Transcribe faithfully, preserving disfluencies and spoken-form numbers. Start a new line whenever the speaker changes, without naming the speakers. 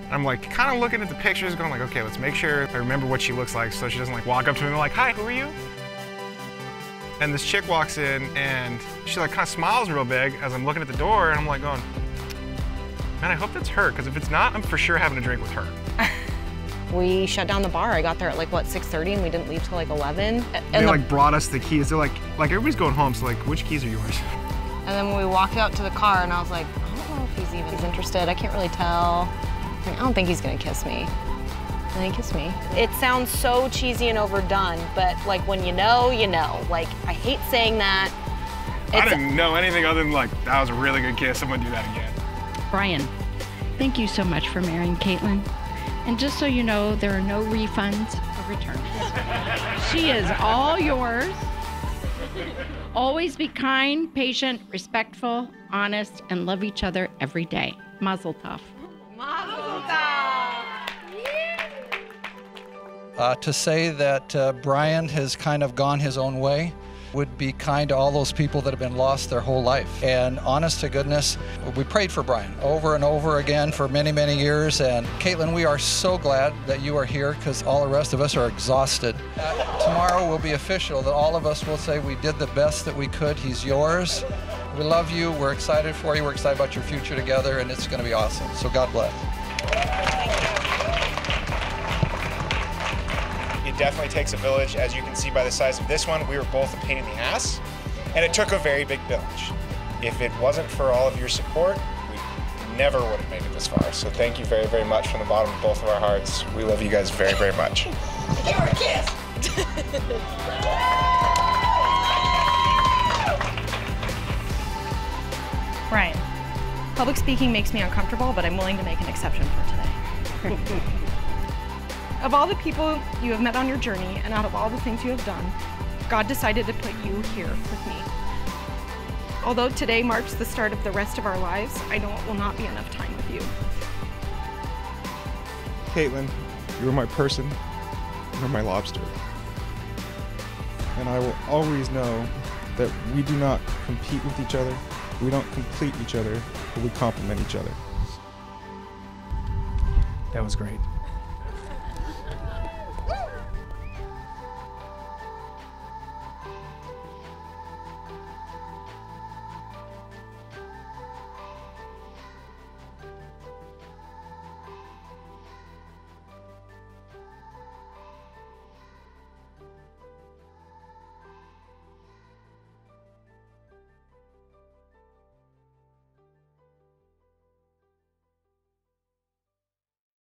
I'm like kind of looking at the pictures going like, okay, let's make sure I remember what she looks like so she doesn't like walk up to me and be like, hi, who are you? And this chick walks in and she like kind of smiles real big as I'm looking at the door, and I'm like going, man, I hope that's her, because if it's not, I'm for sure having a drink with her.
We shut down the bar. I got there at like, what, six thirty, and we didn't leave till like eleven. And
they
the,
like brought us the keys. They're like, like everybody's going home, so like, which keys are yours?
And then when we walked out to the car, and I was like, I don't know if he's even interested. I can't really tell. I don't think he's gonna kiss me. And then he kissed me. It sounds so cheesy and overdone, but like when you know, you know. Like, I hate saying that. It's,
I didn't know anything other than like, that was a really good kiss. I'm gonna do that again.
Brian, thank you so much for marrying Caitlin. And just so you know, there are no refunds or returns. She is all yours. Always be kind, patient, respectful, honest, and love each other every day. Mazel tov.
Mazel tov!
Uh, to say that uh, Brian has kind of gone his own way would be kind to all those people that have been lost their whole life. And honest to goodness, we prayed for Brian over and over again for many, many years. And Caitlin, we are so glad that you are here, because all the rest of us are exhausted. Uh, tomorrow will be official that all of us will say we did the best that we could. He's yours. We love you. We're excited for you. We're excited about your future together, and it's going to be awesome. So God bless.
It definitely takes a village. As you can see by the size of this one, we were both a pain in the ass, and it took a very big village. If it wasn't for all of your support, we never would have made it this far. So thank you very, very much from the bottom of both of our hearts. We love you guys very, very much.
Give her a kiss!
Brian, public speaking makes me uncomfortable, but I'm willing to make an exception for today. Of all the people you have met on your journey, and out of all the things you have done, God decided to put you here with me. Although today marks the start of the rest of our lives, I know it will not be enough time with you.
Caitlin, you're my person, you're my lobster. And I will always know that we do not compete with each other, we don't complete each other, but we complement each other. That was great.